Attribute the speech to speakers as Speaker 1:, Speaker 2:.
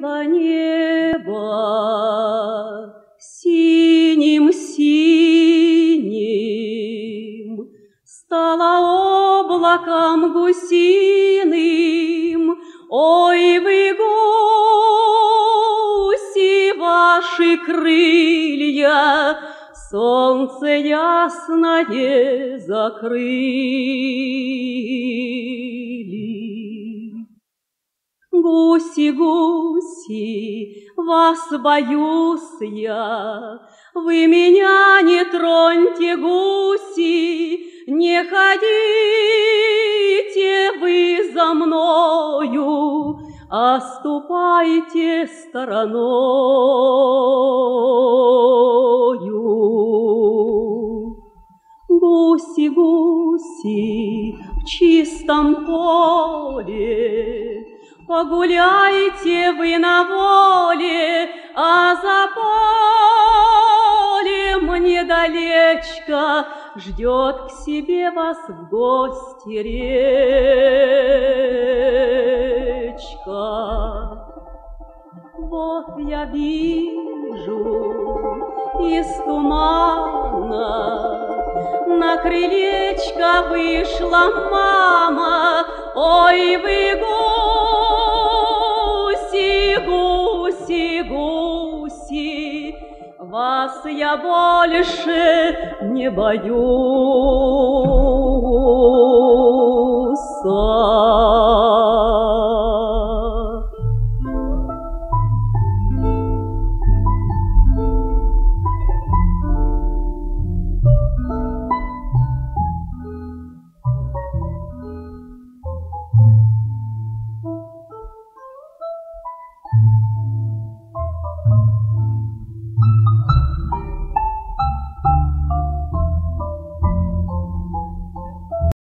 Speaker 1: Накрыло небо синим-синим, стало облаком гусиным. Ой, вы, гуси, ваши крылья солнце ясное закрыли. Гуси, гуси, вас боюсь я, вы меня не троньте, гуси, не ходите вы за мною, а ступайте стороною. Гуси, гуси, в чистом поле погуляйте вы на воле, а за полем недалечко ждет к себе вас в гости речка. Вот я вижу из тумана на крылечко вышла мама. Ой, вы, гуси, гуси, гуси, вас я больше не боюсь.